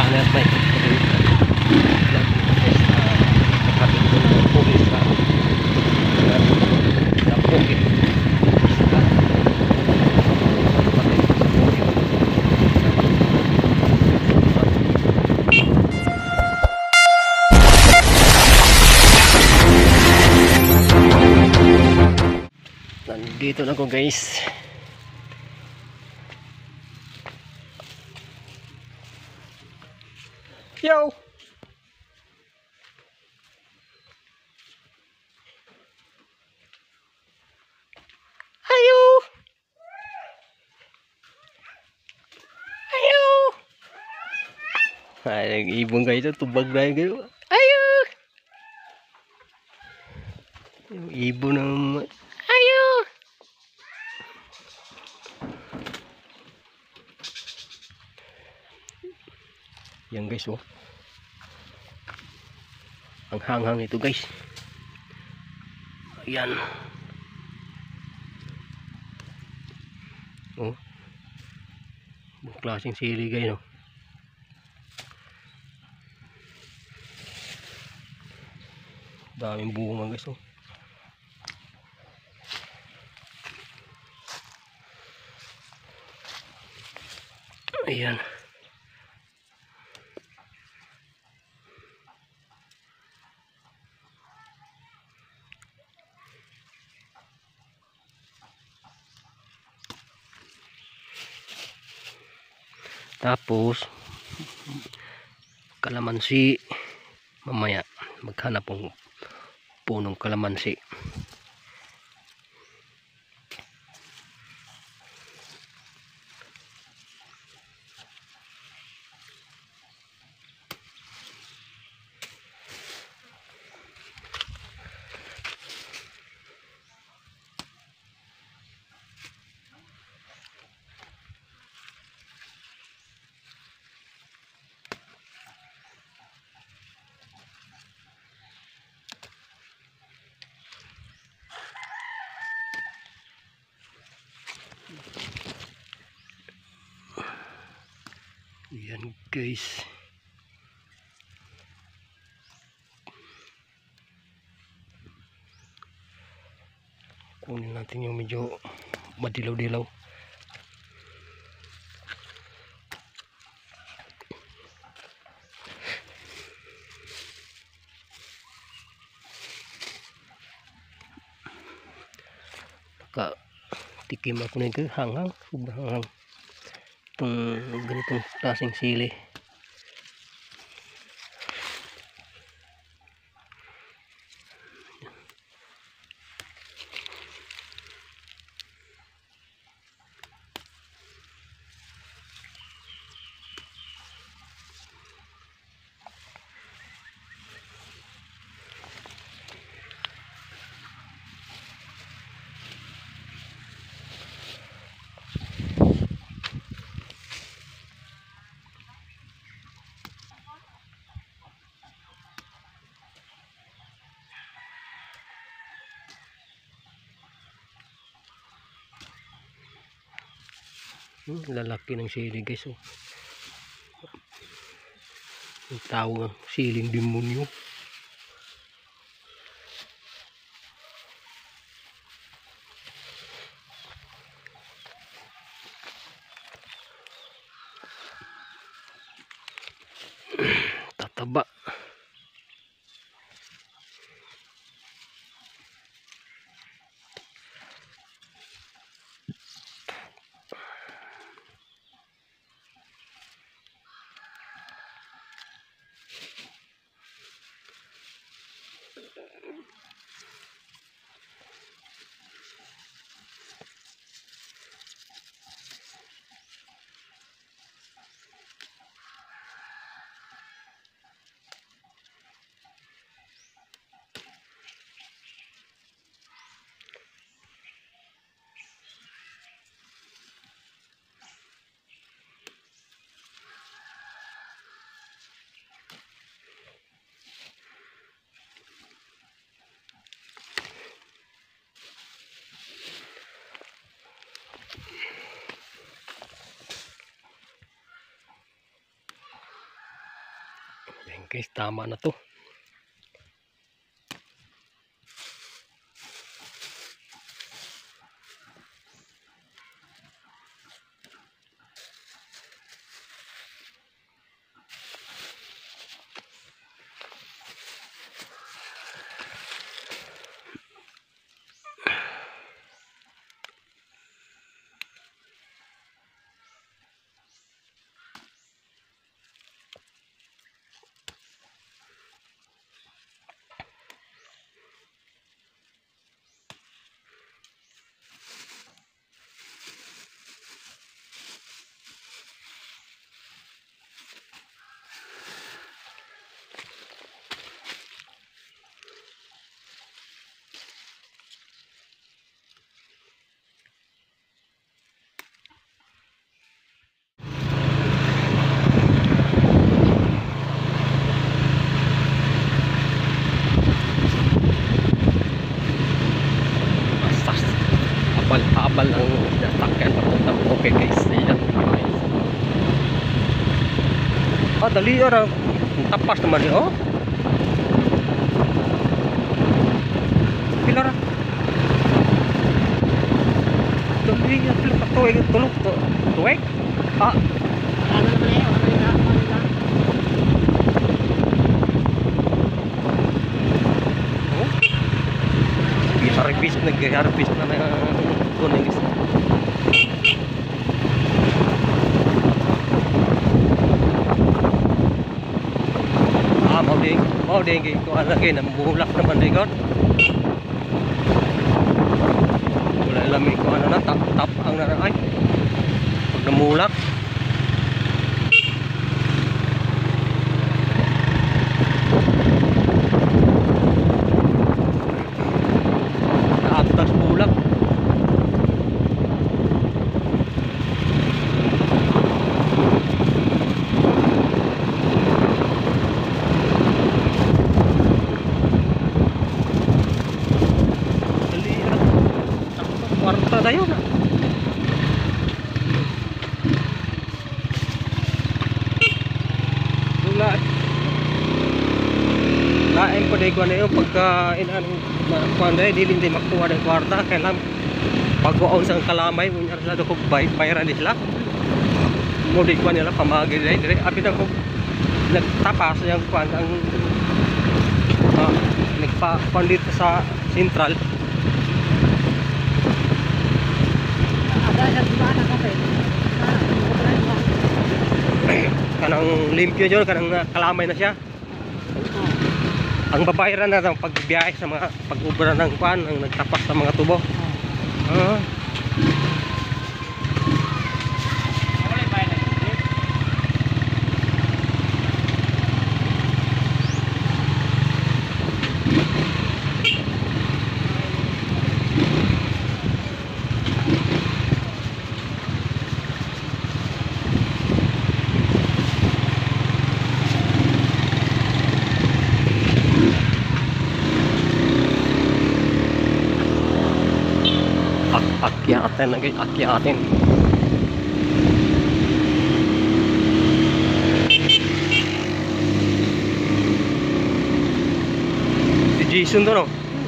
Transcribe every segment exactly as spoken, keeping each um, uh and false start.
Anak may kapit ko ng pulis sa sa bukid. Nandito na ako guys. Yo! Ayo! Ayo! Ay, ibon kayo ito. Tubag na kayo. Ayo! Yung ibon naman. Ayo! Yan guys, oh. Ang hanghang ito guys. Ayan. Oh. Ang klaseng sili guys, no. Daming bunga guys, oh. Ayan. Tapos kalamansi, mamaya maghanap ng punong kalamansi. Yan guys. Kunin natin yung medyo madilaw-dilaw. Naka tikim ako nito, hanghang, sobrang hanghang. Itong ganitong klaseng sili. Hmm, lalaki ng sili guys, oh. Ang tawag siling demonyo. Tataba. guys, tama na to. Abal ang nasakyan papunta mo. Okay guys, ayan. Ah, dali orang tapas naman eh, oh. Pilara. Dali yan, pila pa tuweg, tulog, tuweg. Ah. Ano naman eh, ano na, ano na. Oh. I-harvest, nag-harvest na na kuning guys. Ah, mau ding, mau ding ko lagi na bulak naman ding god. Wala lami ko ano na tap tap ang na ay. Pag namulak. Atas bulak. Kwarta tayo na. Wala. Lain pa day ko na yung pagka inan kuanda dili hindi makuha ng kwarta kailan pag-uon sa kalamay unya sila do kog bay bayran sila. Mo di ko nila pamagi day dire abi na ko nagtapas yung kuan ang uh, nagpa pandit sa sentral. Kanang limpyo dyan, kanang kalamay na siya. Ang babayaran na ng pagbiyahe sa mga pag-ubra ng kuan, ang nagtapas sa mga tubo. Ah. Akyatin lagi, akyatin. Si Jason to no?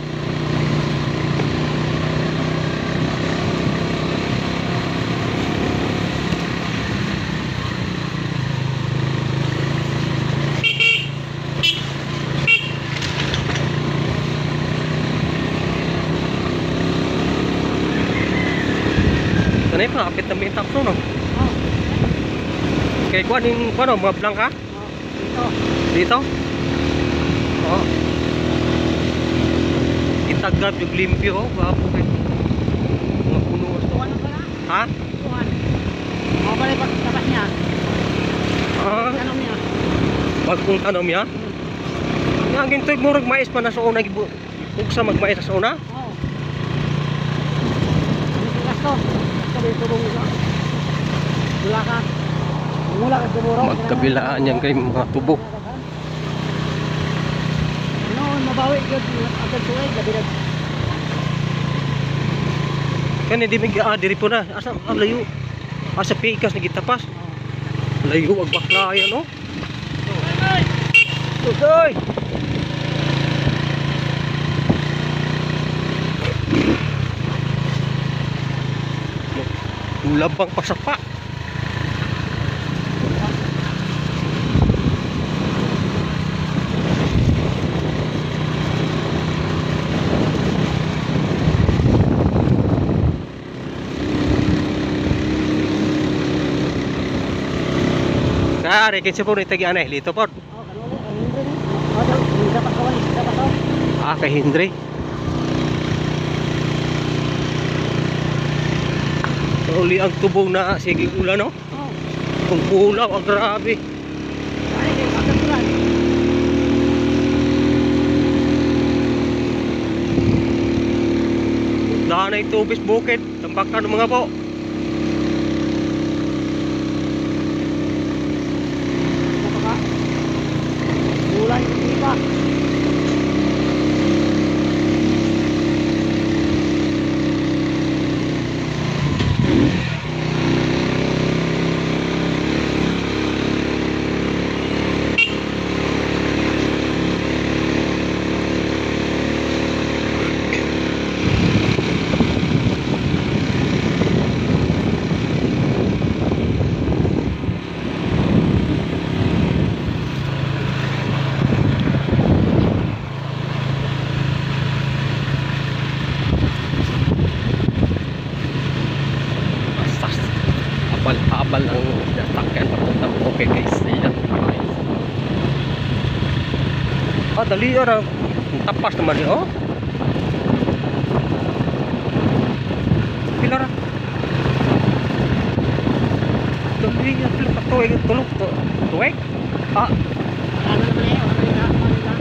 Kanay pa, kapit na may takso no? Oh. Kaya kuha ning kuha no, mga blanca? Oh, dito. Dito? Oo. Oh. Itagab yung limpyo, oh. Bapo kayo. Mga puno. Tuwan na pala? Ha? Tuwan. Mga pala yung tapas niya. Ah. Tanom niya. Bagong tanom niya? Hmm. Nga gintoy murag mais pa na sa una. Kung sa magmais sa una? Oo. Ano gasto? Dito bong wala ka wala ka dumuro magkabilaan yan kay mga tubo ano mabawi yun agad suway gabi na kani di mig ah diri po na asa ang layo asa pikas na gitapas layo ag bakla yan no Uy! Labang pasapa. Kaya rekin siya po rin tagi anay. Lito po. Oh, kanuli, ang hindi ni. Oh, daw, hindi dapat kawali, dapat daw. Ah, kay Hindre. Uli ang tubong na sige ulan, no? Oh, Kung pulaw, ang grabe. ano kay agad tulan. Danay tubis bukid. Tambakan ng mga po. Napaka. Ulan yung iba. Asas. Abal-abal ang dasakyan papuntang okay guys. Ayan. Ah, dali orang. Tapas naman eh, oh. Pilara. Dali yan, pila katuwig. Tulog. Tuwig? Ah, Ano ba eh? Ano ba? Ano ba?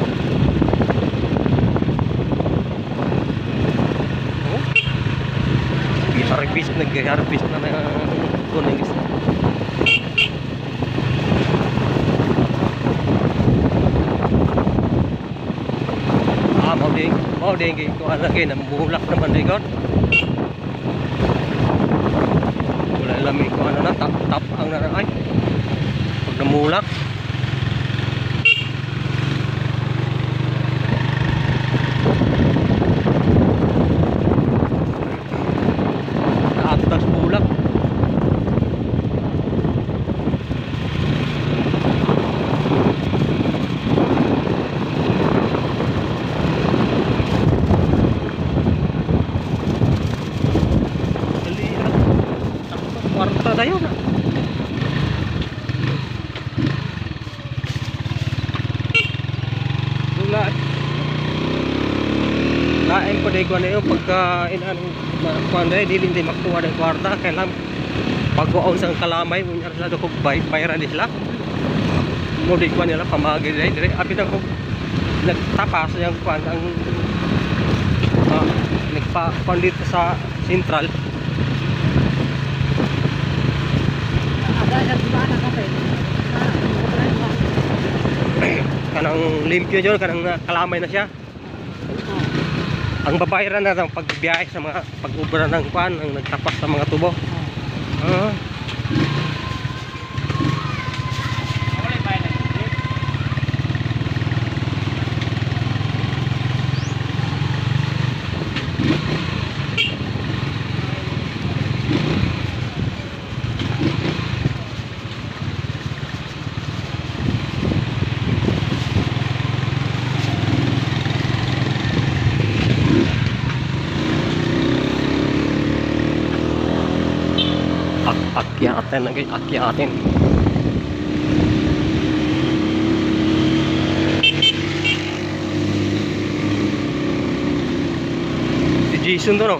oh. I-harvest, nag-harvest na na kuning isa. Ah, mau ding, mau ding ko lagi na bulak naman di god. Wala lami ko ano na tap tap ang na ay. Pag namulak. Atas bulak. Dali lang. Kwarta tayo na. Wala. Lain ko dahil ko na yun pagka inaan kuan dahil dili hindi makuha ng kwarta kailan pag-uaw sa kalamay unyar sila ko bay bayran sila mo di kuan nila pamagi dahil dire apit ako nagtapas yung kuan ang uh, nagpa kuan dito sa sentral Agad ang iba na kape. Ah, wala ba? kanang limpyo yun kanang kalamay na siya. Oh. Ang babayaran na ng pagbiyahe sa mga pag-ubra ng kuan ang nagtapas sa mga tubo. Oh. Ah. Akyatin lagi, akyatin. Si Jason to no?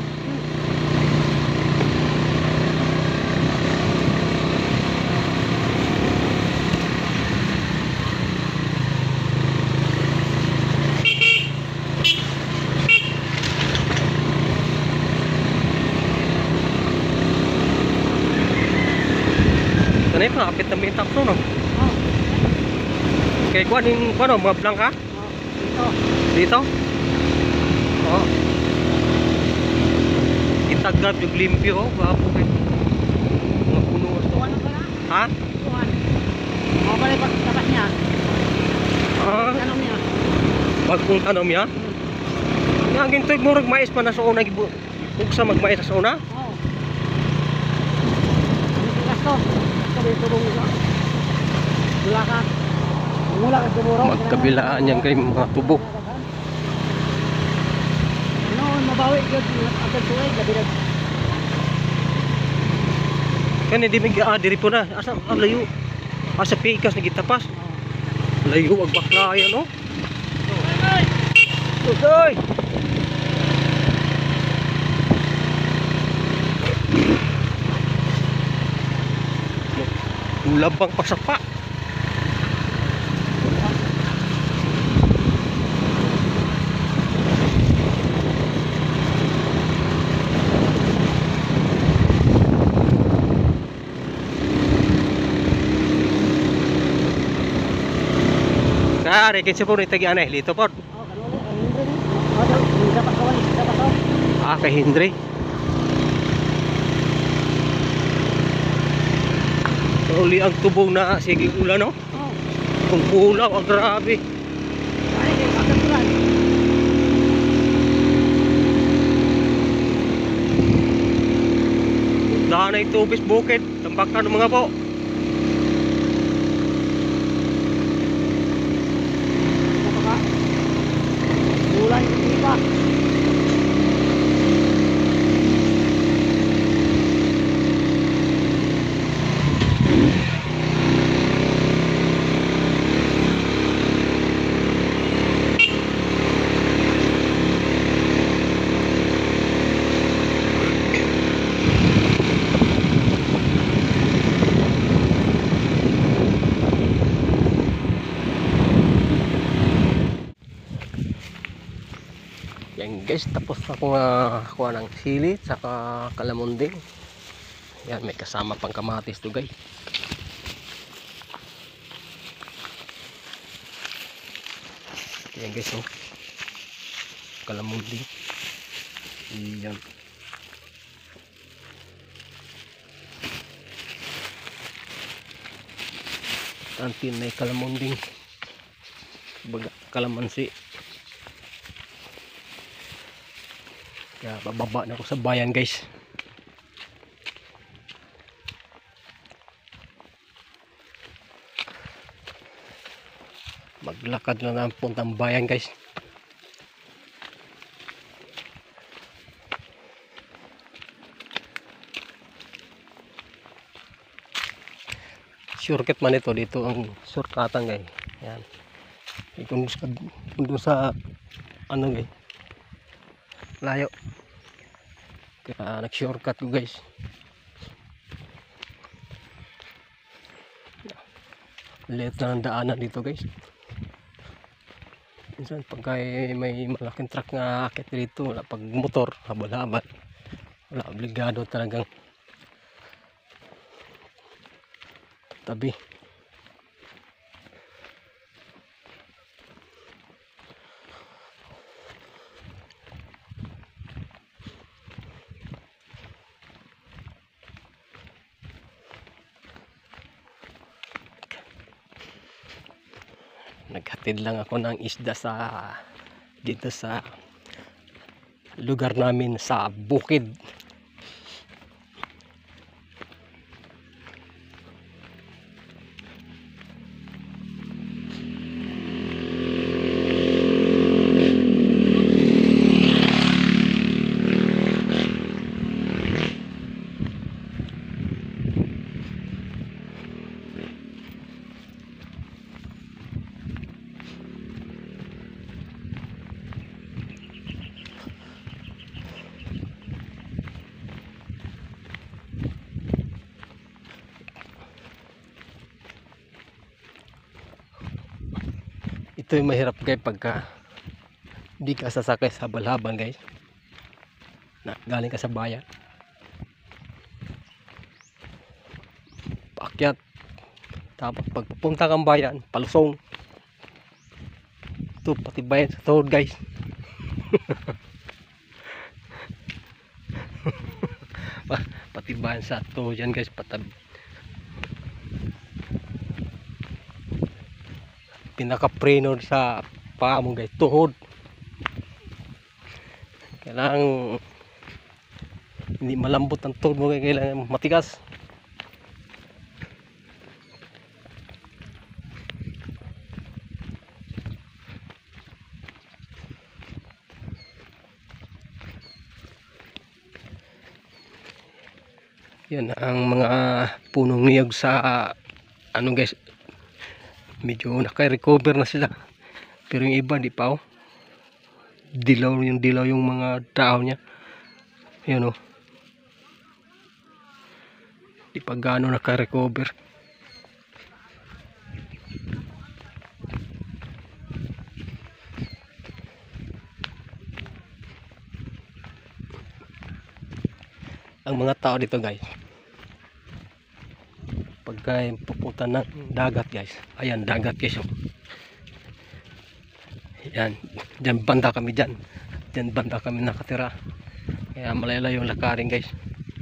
Ano yun, kapit na may takto no? Oh. Kaya kuha din, kuha no, mga blanca? Oh. Dito. Dito? Oo. Itagap yung limpyo, oh, bapo kayo. Mga puno. Tuwan na pala. Ha? Tuwan. Oh, balik pa tapat niya. bagong tanom ya. Naging tuig murag mais pa na sa una gibu. Ug sa magmais sa una. Oo. Ano gasto? Sabi ko dong isa. Wala ka. Wala ka siguro. Magkabilaan yan kay mga tubo. Ano, mabawi gyud agad tuig gabi na. Kani di mig ah, diri po na. Asa ah, layo. Asa pikas ni gitapas. Layo ag baklaya no. Tutoy. Ulabang pasapa. Kare kinsa po ni tagi anay lito pod. Oh, kanuli, kanuli. Oh, dapat kawan, dapat kawan. Ah kay Hindre. Uli ang tubong na sige ulan no. Oh. Kung pulaw ang grabe. Ay, kay agad tulan. Danay tubis bukid, tambakan ng mga po. Dapat ka. Bulan hindi pa. Yan guys, tapos na ko uh, kuha ng sili saka kalamunding. Yan, may kasama pang kamatis to guys. Yan guys, oh. Kalamunding. Yan. Kantin may kalamunding. Baga kalamansi. Kaya bababa na ako sa bayan guys. Maglakad na ng puntang bayan guys. Shortcut man ito, dito ang shortcutan guys. Yan. Kung sa, kung sa ano guys, layo. Kaya nag-shortcut ko guys. Liit na ng daanan dito guys. Minsan pagka may malaking truck nga akit dito, wala pag motor, habal-habal. Wala, obligado talagang tabi. Naghatid lang ako ng isda sa dito sa lugar namin sa bukid. Ito yung mahirap guys pagka hindi ka sasakay sa habal-habal guys, na galing ka sa bayan, paakyat, tapos pagpupunta kang bayan palusong. Ito pati bayan sa tuhod guys. Pati bayan sa tuhod yan guys, patab pinaka-preno sa paa mo guys, tuhod. Kailangan hindi malambot ang tuhod mo, kailangan matigas. Yan ang mga punong niyog sa ano guys, medyo naka-recover na sila, pero yung iba di pa oh. Dilaw yung dilaw yung mga dahon niya. Yan oh, di pa gaano naka-recover. Ang mga tao dito guys, pagka pupunta ng dagat guys, ayan dagat guys oh. Yan, dyan banda kami dyan, dyan banda kami nakatira, kaya malayo yung lakarin guys.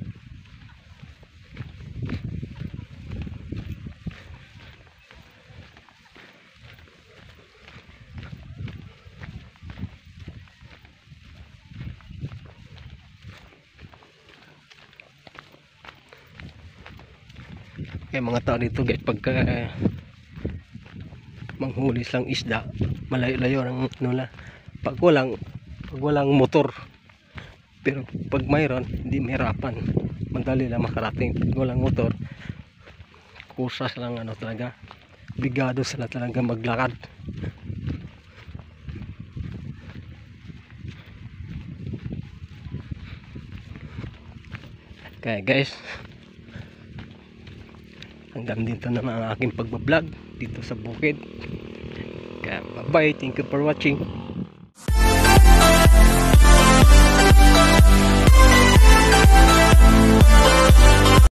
Kaya mga tao dito guys, pagka uh, manghuli lang isda, malayo-layo ng nula. Pag walang pag walang motor, pero pag mayroon, hindi mahirapan, madali lang makarating. Pag walang motor, kusas lang ano talaga, bigado sila talaga maglakad. Kaya guys, hanggang dito na ang aking pagbablog dito sa bukid. Kaya bye bye, thank you for watching.